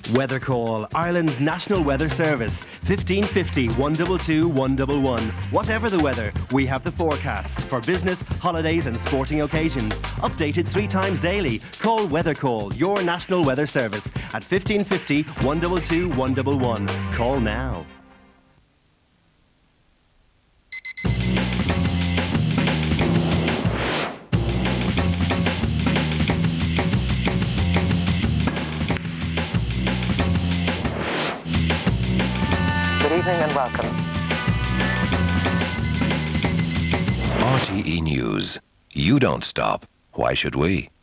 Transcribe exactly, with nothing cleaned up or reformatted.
Weathercall, Ireland's national weather service. fifteen fifty, one two two, one one one. Whatever the weather, we have the forecasts for business, holidays and sporting occasions. Updated three times daily. Call Weathercall, your national weather service, at fifteen fifty, one two two, one one one. Call now. Good evening and welcome. R T E News. You don't stop. Why should we?